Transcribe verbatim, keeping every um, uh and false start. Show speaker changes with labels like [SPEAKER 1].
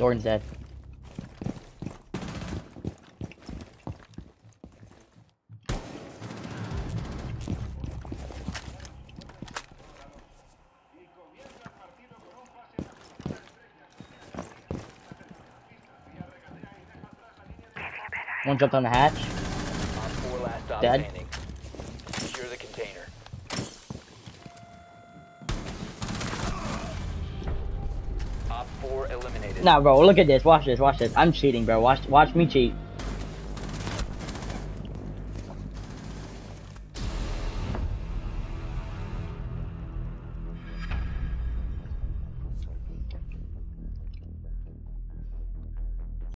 [SPEAKER 1] Jordan's dead. One jumped on the hatch.
[SPEAKER 2] Four last stop
[SPEAKER 1] Dead.
[SPEAKER 2] standing. Secure the container. Op four eliminated.
[SPEAKER 1] Nah, bro, look at this. Watch this. Watch this. I'm cheating, bro. Watch, watch me cheat.